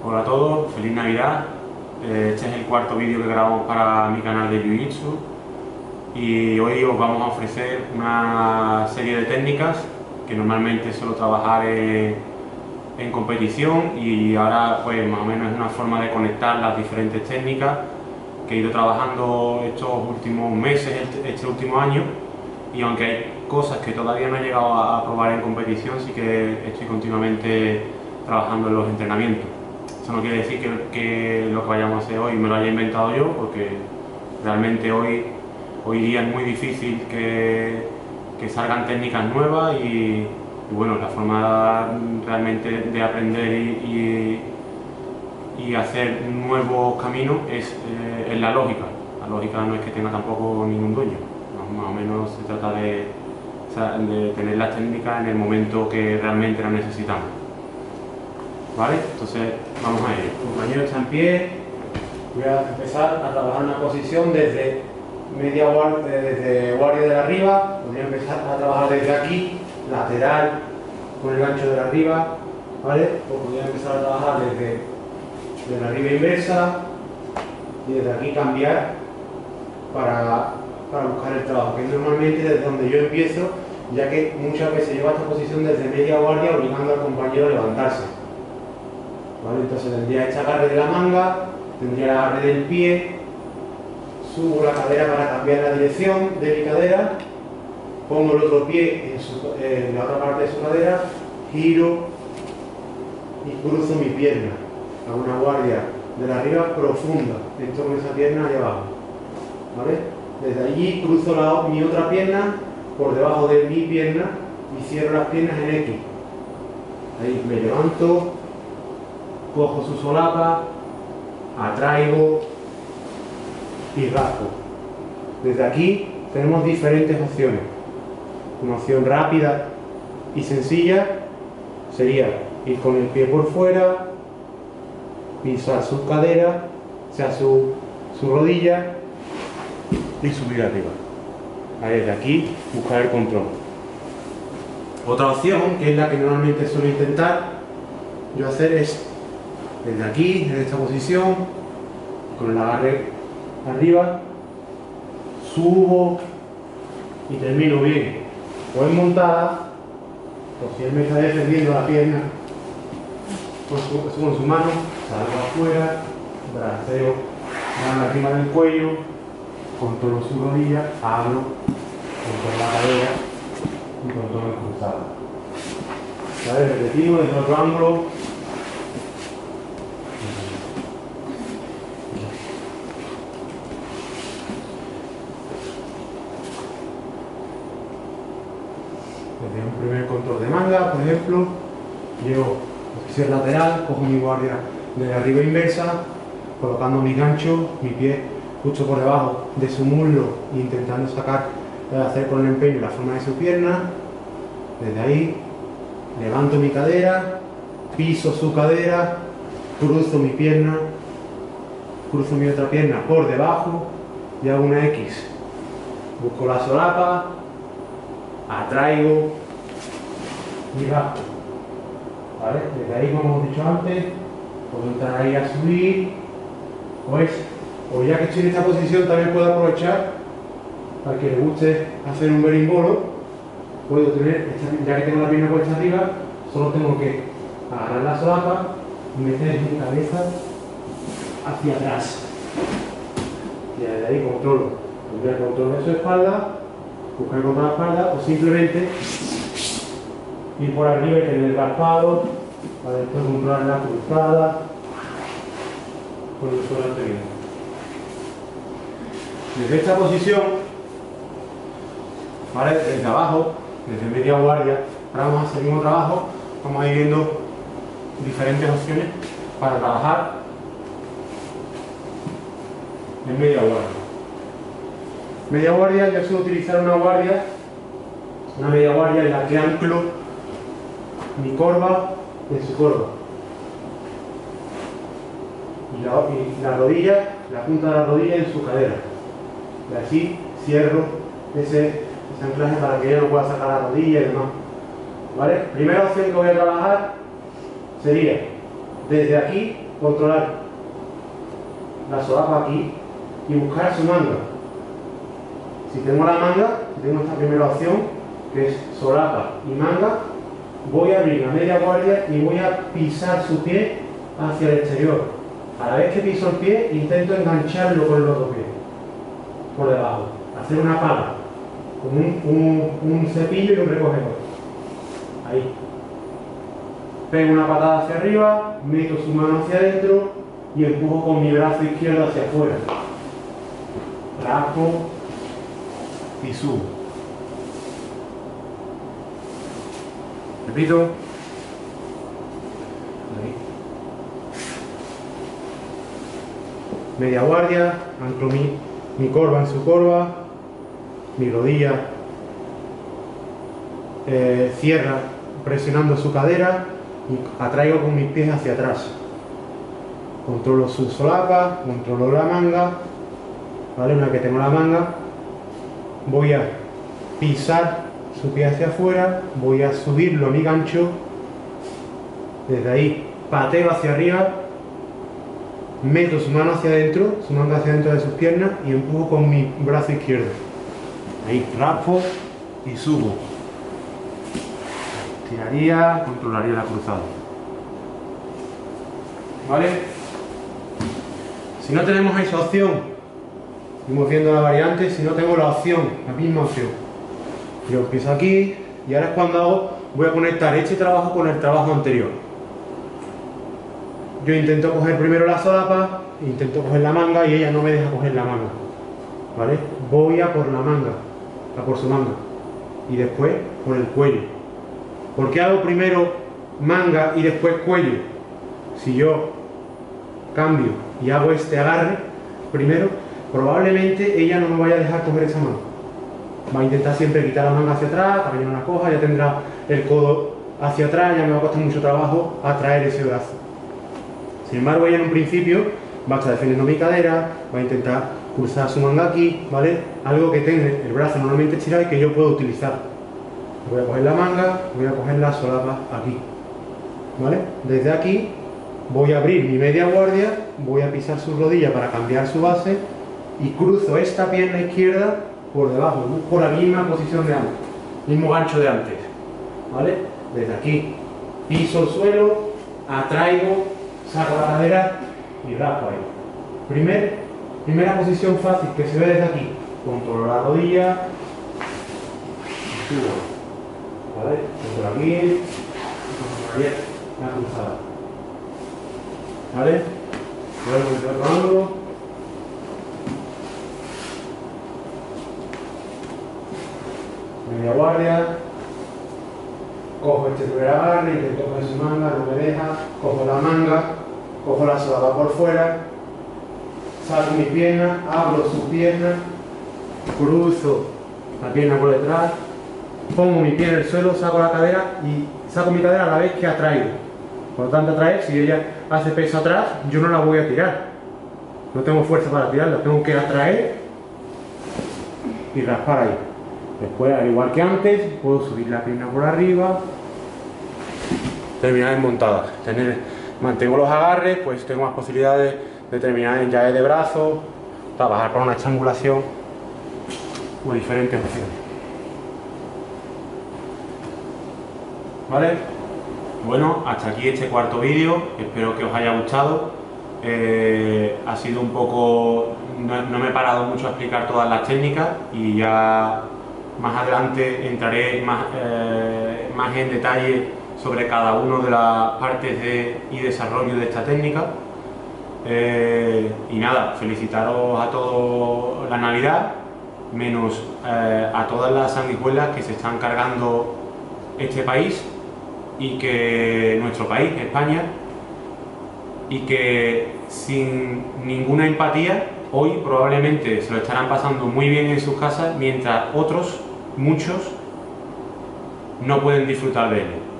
Hola a todos, feliz Navidad. Este es el cuarto vídeo que grabamos para mi canal de Jiu-Jitsu y hoy os vamos a ofrecer una serie de técnicas que normalmente suelo trabajar en competición, y ahora pues más o menos es una forma de conectar las diferentes técnicas que he ido trabajando estos últimos meses, este último año. Y aunque hay cosas que todavía no he llegado a probar en competición, sí que estoy continuamente trabajando en los entrenamientos. Eso no quiere decir que lo que vayamos a hacer hoy me lo haya inventado yo, porque realmente hoy día es muy difícil que salgan técnicas nuevas, y bueno, la forma realmente de aprender y hacer nuevos caminos es la lógica. La lógica no es que tenga tampoco ningún dueño, más o menos se trata de tener las técnicas en el momento que realmente las necesitamos. ¿Vale? Entonces vamos a ello. El compañero está en pie. Voy a empezar a trabajar una posición desde desde guardia de arriba. Podría empezar a trabajar desde aquí, lateral, con el gancho de arriba, ¿vale? O podría empezar a trabajar desde la arriba inversa y desde aquí cambiar para buscar el trabajo, que es normalmente desde donde yo empiezo, ya que muchas veces llevo esta posición desde media guardia obligando al compañero a levantarse. ¿Vale? Entonces tendría este agarre de la manga, tendría el agarre del pie, subo la cadera para cambiar la dirección de mi cadera, pongo el otro pie en la otra parte de su cadera, giro y cruzo mi pierna. Hago una guardia de la arriba profunda, entro con esa pierna hacia abajo. ¿Vale? Desde allí cruzo mi otra pierna por debajo de mi pierna y cierro las piernas en X. Ahí me levanto, cojo su solapa, atraigo y raspo. Desde aquí tenemos diferentes opciones. Una opción rápida y sencilla sería ir con el pie por fuera, pisar su cadera, o sea, su rodilla, y subir arriba. Ahí, desde aquí buscar el control. Otra opción, que es la que normalmente suelo intentar yo hacer, es desde aquí, en esta posición, con el agarre arriba, subo y termino bien, o en montada, o si él me está defendiendo la pierna con su mano, salgo afuera, braceo, mano arriba del cuello, controlo su rodilla, abro, controlo la cadera y controlo el cruzado. ¿Vale? Repetimos desde otro ángulo. Desde un primer control de manga, por ejemplo, llevo posición lateral, cojo mi guardia de arriba inversa, colocando mi gancho, mi pie justo por debajo de su muslo e intentando hacer con el empeño la forma de su pierna. Desde ahí levanto mi cadera, piso su cadera, cruzo mi pierna, cruzo mi otra pierna por debajo y hago una X. Busco la solapa, atraigo y raspo. ¿Vale? Desde ahí, como hemos dicho antes, puedo entrar ahí a subir, o ya que estoy en esta posición también puedo aprovechar para que le guste hacer un berimbolo. Puedo tener, ya que tengo la pierna puesta arriba, solo tengo que agarrar la solapa y meter mi cabeza hacia atrás. Y desde ahí controlo. Tendría el control de su espalda, buscar contra la espalda, o simplemente ir por arriba y tener el raspado para después controlar la cruzada con el suelo anterior. Desde esta posición, ¿vale? Desde abajo, desde media guardia, ahora vamos a hacer el mismo trabajo. Vamos a ir viendo diferentes opciones para trabajar en media guardia. Media guardia, yo suelo utilizar una media guardia en la que anclo mi corva en su corva. Y la rodilla, la punta de la rodilla en su cadera. Y así cierro ese anclaje para que ella no pueda sacar la rodilla y demás. ¿Vale? Primera opción que voy a trabajar sería desde aquí controlar la solapa aquí y buscar su manga. Si tengo la manga, si tengo esta primera opción, que es solapa y manga, voy a abrir la media guardia y voy a pisar su pie hacia el exterior. A la vez que piso el pie, intento engancharlo con el otro pie, por debajo, hacer una pala, con un cepillo y un recogedor. Ahí. Pego una patada hacia arriba, meto su mano hacia adentro y empujo con mi brazo izquierdo hacia afuera. Raspo y subo. Repito. Ahí. Media guardia, anclo mi corva en su corva, mi rodilla cierra presionando su cadera y atraigo con mis pies hacia atrás. Controlo su solapa, controlo la manga, ¿vale? Una vez que tengo la manga, voy a pisar su pie hacia afuera, voy a subirlo a mi gancho, desde ahí pateo hacia arriba, meto su mano hacia adentro, su manga hacia adentro de sus piernas y empujo con mi brazo izquierdo. Ahí raspo y subo. Tiraría, controlaría la cruzada. ¿Vale? Si no tenemos esa opción, vamos viendo la variante, si no tengo la opción, la misma opción, yo empiezo aquí y ahora es cuando voy a conectar este trabajo con el trabajo anterior. Yo intento coger primero la solapa, intento coger la manga y ella no me deja coger la manga, ¿vale? Voy a por la manga, a por su manga y después por el cuello. ¿Por qué hago primero manga y después cuello? Si yo cambio y hago este agarre primero, probablemente ella no me vaya a dejar coger esa mano. Va a intentar siempre quitar la manga hacia atrás, también una coja, ya tendrá el codo hacia atrás, ya me va a costar mucho trabajo atraer ese brazo. Sin embargo, ella en un principio va a estar defendiendo mi cadera, va a intentar cruzar su manga aquí, ¿vale? Algo que tenga el brazo normalmente estirado y que yo puedo utilizar. Voy a coger la manga, voy a coger la solapa aquí, ¿vale? Desde aquí voy a abrir mi media guardia, voy a pisar su rodilla para cambiar su base y cruzo esta pierna izquierda por debajo, busco la misma posición de antes, mismo gancho de antes, ¿vale? Desde aquí piso el suelo, atraigo, saco la cadera y raspo ahí. Primera posición fácil que se ve desde aquí, controlo la rodilla, subo. ¿Vale? Por aquí y controlaría la cruzada. ¿Vale? Vuelvo a otro ángulo. Media guardia. Cojo este primer agarre, intento coger su manga, no me deja. Cojo la manga, cojo la solapa por fuera. Saco mi pierna, abro su pierna, cruzo la pierna por detrás. Pongo mi pie en el suelo, saco la cadera y saco mi cadera a la vez que atraigo. Por lo tanto, atraer, si ella hace peso atrás, yo no la voy a tirar. No tengo fuerza para tirarla, tengo que atraer y raspar ahí. Después, al igual que antes, puedo subir la pierna por arriba, terminar en montada. Mantengo los agarres, pues tengo más posibilidades de terminar en llave de brazo, trabajar con una estrangulación o diferentes opciones. ¿Vale? Bueno, hasta aquí este cuarto vídeo, espero que os haya gustado. Ha sido un poco... No me he parado mucho a explicar todas las técnicas y ya más adelante entraré más en detalle sobre cada una de las partes y desarrollo de esta técnica. Y nada, felicitaros a todos la Navidad, menos a todas las sanguijuelas que se están cargando este país y que nuestro país, España, y que sin ninguna empatía hoy probablemente se lo estarán pasando muy bien en sus casas, mientras otros, muchos, no pueden disfrutar de ello.